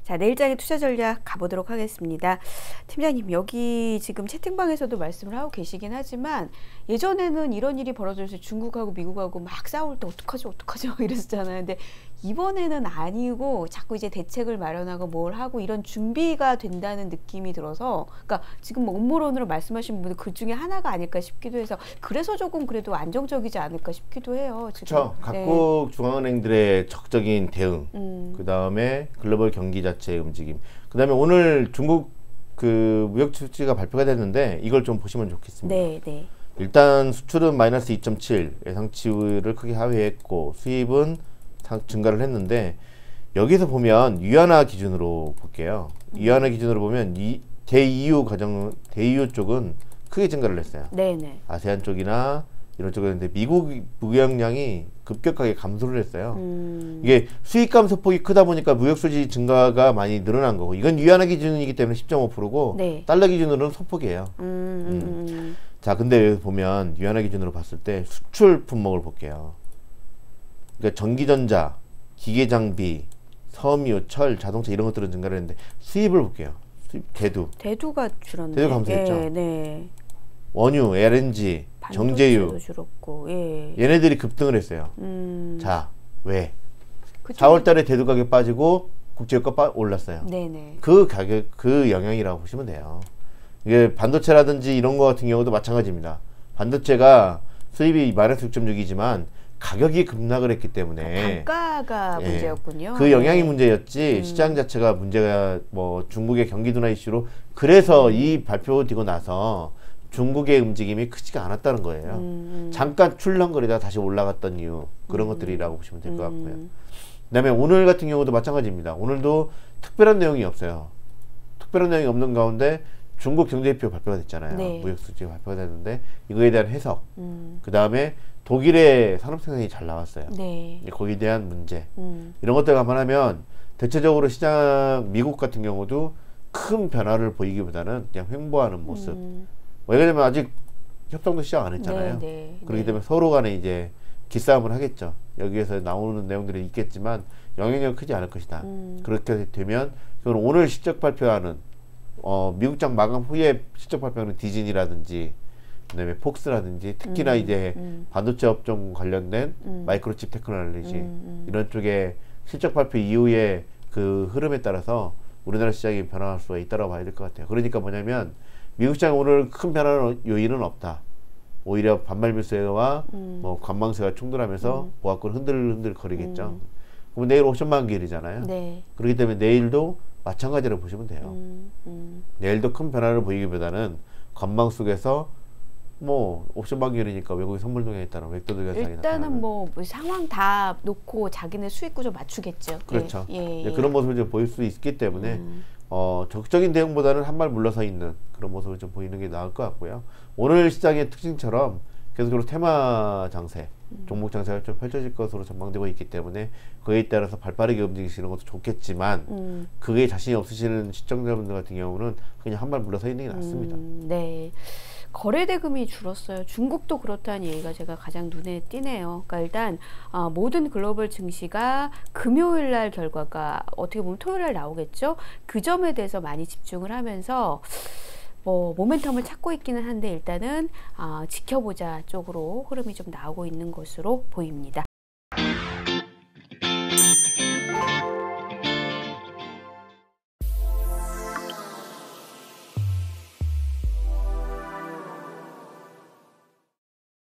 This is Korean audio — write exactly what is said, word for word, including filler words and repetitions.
자, 내일장의 투자 전략 가보도록 하겠습니다. 팀장님, 여기 지금 채팅방에서도 말씀을 하고 계시긴 하지만 예전에는 이런 일이 벌어져서 중국하고 미국하고 막 싸울 때 어떡하죠 어떡하죠 이랬었잖아요. 근데 이번에는 아니고 자꾸 이제 대책을 마련하고 뭘 하고 이런 준비가 된다는 느낌이 들어서, 그러니까 지금 뭐 음모론으로 말씀하신 분들 그 중에 하나가 아닐까 싶기도 해서, 그래서 조금 그래도 안정적이지 않을까 싶기도 해요. 그렇죠. 각국 네. 중앙은행들의 적극적인 대응, 음. 그 다음에 글로벌 경기 자체의 움직임, 그 다음에 오늘 중국 그 무역 수치가 발표가 됐는데 이걸 좀 보시면 좋겠습니다. 네, 네. 일단 수출은 마이너스 이 점 칠, 예상치를 크게 하회했고 수입은 증가를 했는데, 여기서 보면 위안화 기준으로 볼게요. 위안화 기준으로 보면 이 대이유 가정 대이유 쪽은 크게 증가를 했어요. 네네. 아세안 쪽이나 이런 쪽이었는데 미국 무역량이 급격하게 감소를 했어요. 음. 이게 수익 감소 폭이 크다 보니까 무역 수지 증가가 많이 늘어난 거고, 이건 위안화 기준이기 때문에 십 점 오 퍼센트고 네. 달러 기준으로는 소폭이에요. 음, 음. 음. 자, 근데 여기 보면 위안화 기준으로 봤을 때 수출 품목을 볼게요. 그러니까 전기전자, 기계장비, 섬유, 철, 자동차 이런 것들은 증가를 했는데 수입을 볼게요. 수입, 대두. 대두가 줄었네. 대두 감소했죠. 네, 네. 원유, 엘엔지, 정제유. 줄었고, 예. 얘네들이 급등을 했어요. 음. 자, 왜? 그쵸? 사월 달에 대두 가격 빠지고 국제유가 올랐어요. 네네. 그 가격, 그 영향이라고 보시면 돼요. 이게 반도체라든지 이런 거 같은 경우도 마찬가지입니다. 반도체가 수입이 마이너스 육 점 육이지만 가격이 급락을 했기 때문에 단가가 예, 문제였군요. 그 영향이 네. 문제였지, 음. 시장 자체가 문제가 뭐 중국의 경기 둔화 이슈로, 그래서 음. 이 발표되고 나서 중국의 움직임이 크지가 않았다는 거예요. 음. 잠깐 출렁거리다 다시 올라갔던 이유, 그런 음. 것들이라고 보시면 될 것 같고요. 음. 그 다음에 오늘 같은 경우도 마찬가지입니다. 오늘도 특별한 내용이 없어요. 특별한 내용이 없는 가운데 중국 경제지표 발표가 됐잖아요. 네. 무역수지가 발표가 됐는데 이거에 대한 해석, 음. 그 다음에 독일의 산업생산이 잘 나왔어요. 네. 거기에 대한 문제, 음. 이런 것들 감안하면 대체적으로 시장, 미국 같은 경우도 큰 변화를 보이기보다는 그냥 횡보하는 모습. 음. 왜냐면 아직 협상도 시작 안 했잖아요. 네, 네, 그렇기 네. 때문에 서로 간에 이제 기싸움을 하겠죠. 여기에서 나오는 내용들이 있겠지만 영향력은 크지 않을 것이다. 음. 그렇게 되면 오늘 실적 발표하는 어, 미국장 마감 후에 실적 발표하는 디즈니라든지 그다음에 폭스라든지 특히나 음, 이제 음. 반도체 업종 관련된 음. 마이크로칩 테크놀로지 음, 음. 이런 쪽에 실적 발표 이후에 그 흐름에 따라서 우리나라 시장이 변화할 수가 있다고 봐야 될 것 같아요. 그러니까 뭐냐면 미국 시장 오늘 큰 변화는 요인은 없다. 오히려 반발 매수와 음. 뭐 관망세가 충돌하면서 음. 보합권 흔들흔들 거리겠죠. 음. 그럼 내일 옵션만 기일이잖아요. 네. 그렇기 때문에 내일도 마찬가지로 보시면 돼요. 음. 음. 내일도 큰 변화를 보이기보다는 관망 속에서 뭐 옵션 반기일이니까 외국인 선물동에 있다는 웹도들 현상이 일단은 나타나는. 뭐 상황 다 놓고 자기네 수익 구조 맞추겠죠. 그렇죠. 예, 예. 그런 모습을 좀 보일 수 있기 때문에 음. 어, 적극적인 대응보다는 한 발 물러서 있는 그런 모습을 좀 보이는 게 나을 것 같고요. 오늘 시장의 특징처럼 계속적으로 테마 장세, 음. 종목 장세가 좀 펼쳐질 것으로 전망되고 있기 때문에 그에 따라서 발빠르게 움직이시는 것도 좋겠지만 음. 그게 자신이 없으시는 시청자분들 같은 경우는 그냥 한 발 물러서 있는 게 낫습니다. 음, 네. 거래대금이 줄었어요. 중국도 그렇다는 얘기가 제가 가장 눈에 띄네요. 그러니까 일단 어, 모든 글로벌 증시가 금요일 날 결과가 어떻게 보면 토요일 날 나오겠죠. 그 점에 대해서 많이 집중을 하면서 뭐 모멘텀을 찾고 있기는 한데 일단은 어, 지켜보자 쪽으로 흐름이 좀 나오고 있는 것으로 보입니다.